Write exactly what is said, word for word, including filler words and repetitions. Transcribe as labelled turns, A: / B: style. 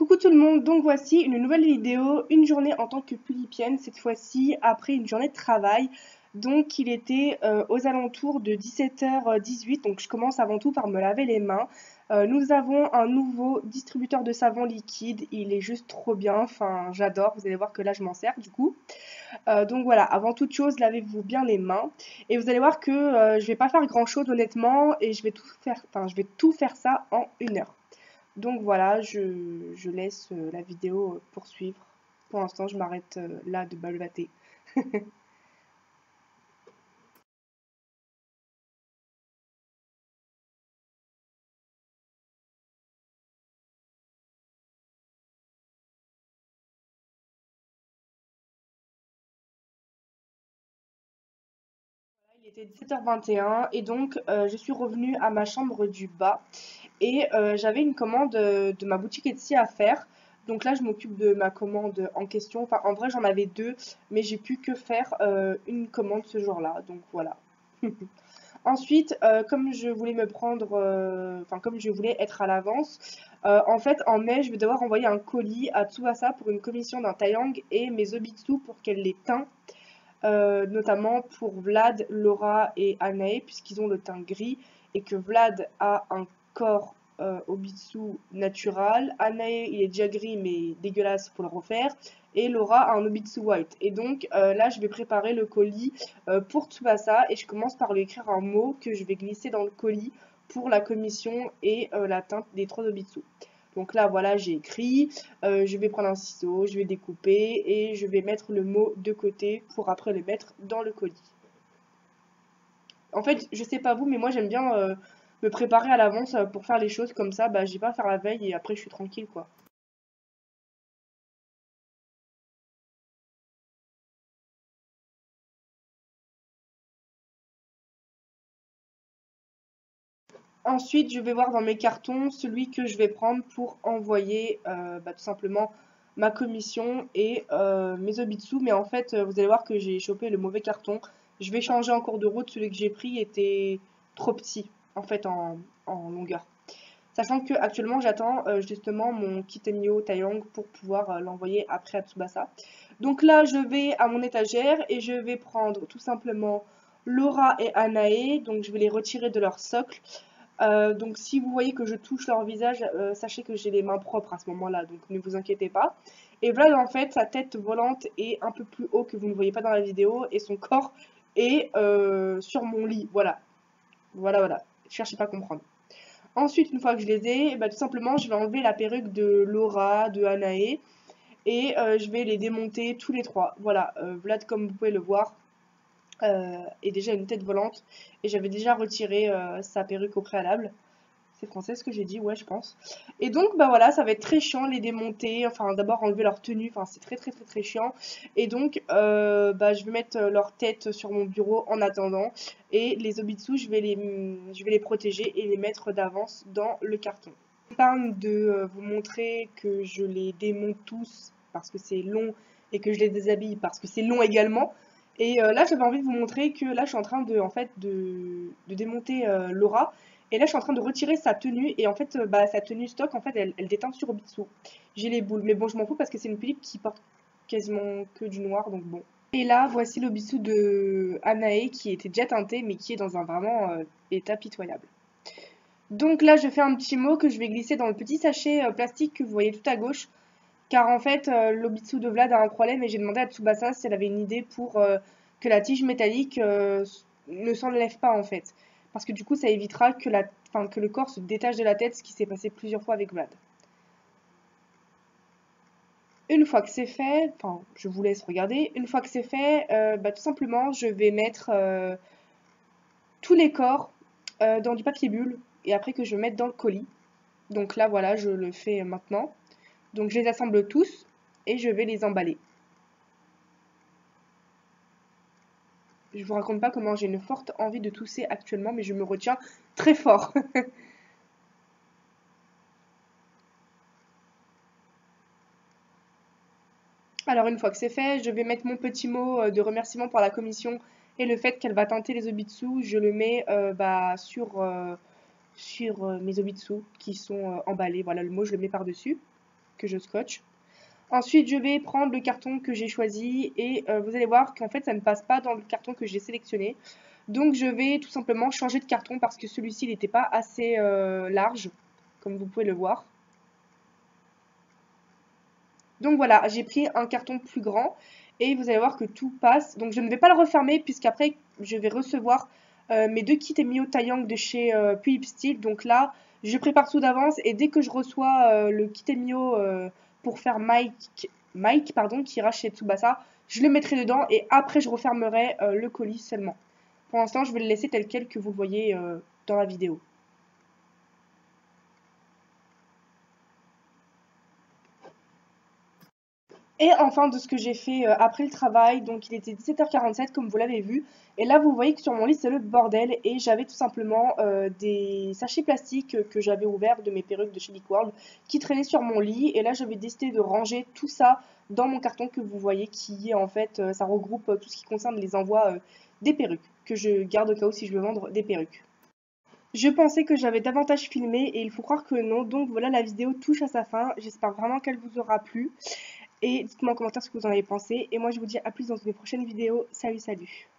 A: Coucou tout le monde, donc voici une nouvelle vidéo, une journée en tant que pulipienne, cette fois-ci après une journée de travail. Donc il était euh, aux alentours de dix-sept heures dix-huit, donc je commence avant tout par me laver les mains. Euh, nous avons un nouveau distributeur de savon liquide, il est juste trop bien, enfin j'adore, vous allez voir que là je m'en sers du coup. Euh, donc voilà, avant toute chose, lavez-vous bien les mains. Et vous allez voir que euh, je vais pas faire grand chose honnêtement, et je vais tout faire, enfin je vais tout faire ça en une heure. Donc voilà, je, je laisse euh, la vidéo poursuivre. Pour l'instant, je m'arrête euh, là de balvater. Il était dix-sept heures vingt et un et donc euh, je suis revenue à ma chambre du bas et euh, j'avais une commande euh, de ma boutique Etsy à faire. Donc là, je m'occupe de ma commande en question. Enfin, en vrai, j'en avais deux, mais j'ai pu que faire euh, une commande ce jour-là. Donc voilà. Ensuite, euh, comme je voulais me prendre, euh, enfin comme je voulais être à l'avance, euh, en fait en mai je vais devoir envoyer un colis à Tsubasa pour une commission d'un Taeyang et mes Obitsu pour qu'elle les teint, euh, notamment pour Vlad, Laura et Anae puisqu'ils ont le teint gris et que Vlad a un corps euh, Obitsu natural, Anae il est déjà gris mais dégueulasse pour le refaire et Laura a un Obitsu white. Et donc euh, là je vais préparer le colis euh, pour Tsubasa et je commence par lui écrire un mot que je vais glisser dans le colis pour la commission et euh, la teinte des trois Obitsu. Donc là voilà j'ai écrit, euh, je vais prendre un ciseau, je vais découper et je vais mettre le mot de côté pour après le mettre dans le colis. En fait je sais pas vous mais moi j'aime bien euh, me préparer à l'avance euh, pour faire les choses comme ça, bah j'ai pas à faire la veille et après je suis tranquille quoi. Ensuite, je vais voir dans mes cartons celui que je vais prendre pour envoyer euh, bah, tout simplement ma commission et euh, mes Obitsu. Mais en fait, euh, vous allez voir que j'ai chopé le mauvais carton. Je vais changer en cours de route. Celui que j'ai pris était trop petit en fait en, en longueur. Sachant que actuellement j'attends euh, justement mon Kitemio Taeyong pour pouvoir euh, l'envoyer après à Tsubasa. Donc là, je vais à mon étagère et je vais prendre tout simplement Laura et Anae. Donc je vais les retirer de leur socle. Euh, donc si vous voyez que je touche leur visage, euh, sachez que j'ai les mains propres à ce moment-là, donc ne vous inquiétez pas. Et voilà, en fait, sa tête volante est un peu plus haut que vous ne voyez pas dans la vidéo, et son corps est euh, sur mon lit. Voilà, voilà, voilà. Cherchez pas à comprendre. Ensuite, une fois que je les ai, eh ben, tout simplement, je vais enlever la perruque de Laura, de Anae, et euh, je vais les démonter tous les trois. Voilà, euh, Vlad, comme vous pouvez le voir, euh, est déjà une tête volante, et j'avais déjà retiré euh, sa perruque au préalable. C'est français ce que j'ai dit, ouais, je pense. Et donc, bah voilà, ça va être très chiant les démonter. Enfin, d'abord enlever leur tenue, enfin, c'est très très très très chiant. Et donc, euh, bah, je vais mettre leur tête sur mon bureau en attendant. Et les Obitsu, je vais les, je vais les protéger et les mettre d'avance dans le carton. Je parle de euh, vous montrer que je les démonte tous parce que c'est long et que je les déshabille parce que c'est long également. Et euh, là, j'avais envie de vous montrer que là, je suis en train de, en fait, de, de démonter euh, Laura. Et là, je suis en train de retirer sa tenue. Et en fait, euh, bah, sa tenue stock, en fait, elle, elle déteint sur Obitsu. J'ai les boules. Mais bon, je m'en fous parce que c'est une pulipe qui porte quasiment que du noir. Donc bon. Et là, voici l'Obitsu de Anae qui était déjà teinté, mais qui est dans un vraiment euh, état pitoyable. Donc là, je fais un petit mot que je vais glisser dans le petit sachet euh, plastique que vous voyez tout à gauche. Car en fait, euh, l'Obitsu de Vlad a un problème et j'ai demandé à Tsubasa si elle avait une idée pour euh, que la tige métallique euh, ne s'enlève pas en fait. Parce que du coup, ça évitera que, la, enfin, que le corps se détache de la tête, ce qui s'est passé plusieurs fois avec Vlad. Une fois que c'est fait, enfin, je vous laisse regarder. Une fois que c'est fait, euh, bah, tout simplement, je vais mettre euh, tous les corps euh, dans du papier bulle et après que je mette dans le colis. Donc là, voilà, je le fais maintenant. Donc je les assemble tous et je vais les emballer. Je vous raconte pas comment j'ai une forte envie de tousser actuellement, mais je me retiens très fort. Alors une fois que c'est fait, je vais mettre mon petit mot euh, de remerciement pour la commission et le fait qu'elle va teinter les Obitsu. Je le mets euh, bah, sur, euh, sur euh, mes Obitsu qui sont euh, emballés. Voilà le mot, je le mets par-dessus. que je scotche. Ensuite, je vais prendre le carton que j'ai choisi et euh, vous allez voir qu'en fait, ça ne passe pas dans le carton que j'ai sélectionné. Donc, je vais tout simplement changer de carton parce que celui-ci n'était pas assez euh, large, comme vous pouvez le voir. Donc voilà, j'ai pris un carton plus grand et vous allez voir que tout passe. Donc je ne vais pas le refermer puisqu'après je vais recevoir euh, mes deux kits Emio Taeyang de chez euh, Philips Steel. Donc là, je prépare tout d'avance et dès que je reçois euh, le kit Emio euh, pour faire Mike, Mike pardon, qui ira chez Tsubasa, je le mettrai dedans et après je refermerai euh, le colis seulement. Pour l'instant, je vais le laisser tel quel que vous le voyez euh, dans la vidéo. Et enfin, de ce que j'ai fait euh, après le travail, donc il était dix-sept heures quarante-sept comme vous l'avez vu. Et là, vous voyez que sur mon lit, c'est le bordel. Et j'avais tout simplement euh, des sachets plastiques que j'avais ouverts de mes perruques de chez Lick World qui traînaient sur mon lit. Et là, j'avais décidé de ranger tout ça dans mon carton que vous voyez, qui est en fait, euh, ça regroupe euh, tout ce qui concerne les envois euh, des perruques, que je garde au cas où si je veux vendre des perruques. Je pensais que j'avais davantage filmé et il faut croire que non. Donc voilà, la vidéo touche à sa fin. J'espère vraiment qu'elle vous aura plu. Et dites-moi en commentaire ce que vous en avez pensé. Et moi, je vous dis à plus dans une prochaine vidéo. Salut, salut!